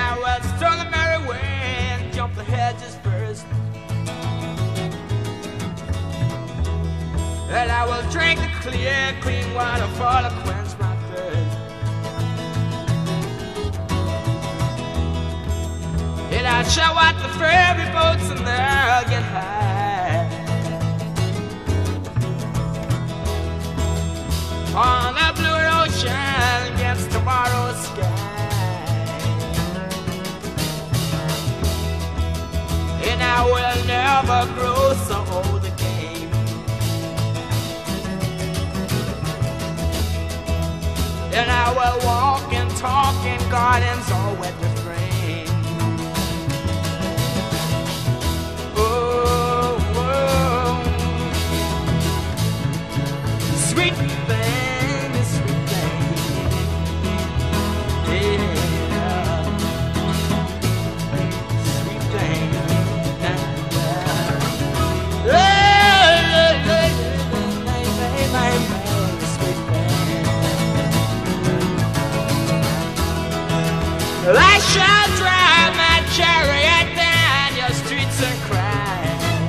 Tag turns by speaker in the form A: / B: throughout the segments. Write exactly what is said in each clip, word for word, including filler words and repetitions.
A: I will stroll the merry way and jump the hedges first. And I will drink the clear, clean water for to quench my thirst. And I'll show out the ferry boats and they'll get high on the blue ocean against tomorrow's sky. And I will never grow so old again. And I will walk and talk in gardens all wet with rain. Oh, oh. Sweet thing, sweet thing. Yeah. Sweet thing. Hey, hey, hey, hey, hey, hey, sweet thing. I shall drive my chariot down your streets and cry.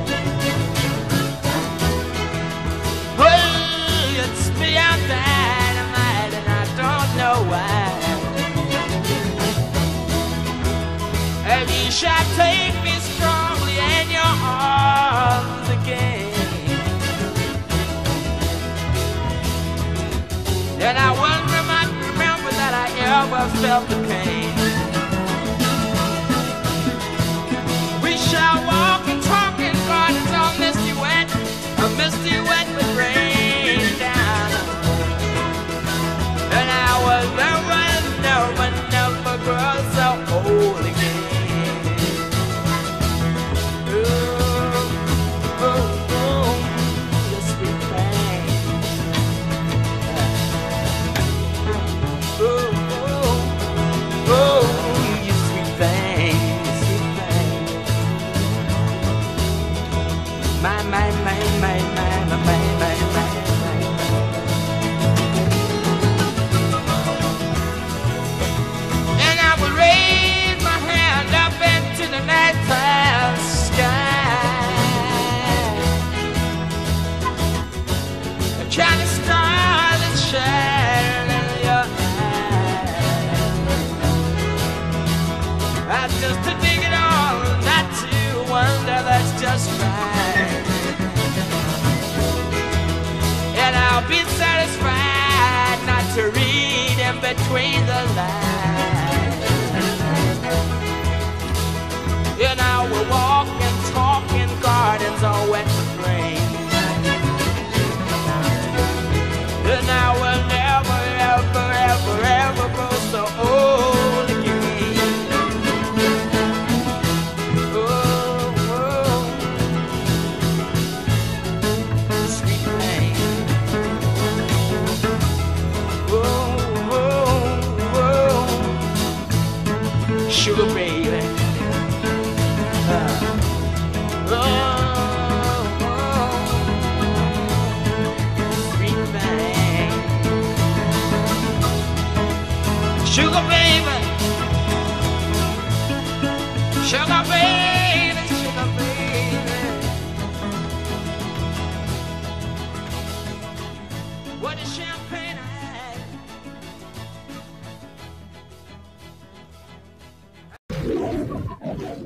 A: Oh, it's beyond dynamite and I don't know why. And you shall take me strongly in your arms again. And I will not remember that I ever felt the pain. We shall walk and talk in gardens all misty wet, a misty wet with rain down. And I will never, never, never grow so old again. Ooh, ooh, ooh, the sweet thing. Ooh, ooh, ooh, you sweet thing, sweet thing. My, my, my, my, my, my, my, my, my, my. And I will raise my hand up into the nighttime sky. A China star that shines in your eyes. I just to dig it all, not to wonder, that's just right. And I'll be satisfied not to read in between the lines. And I will walk and talk in gardens all wet with rain. And I will never, ever, ever, ever grow so old again. Oh, oh, sweet thing. Oh, oh, oh, sugar baby. Uh, oh, oh, sweet thing. Sugar baby, sugar baby, sugar baby. What is champagne I had?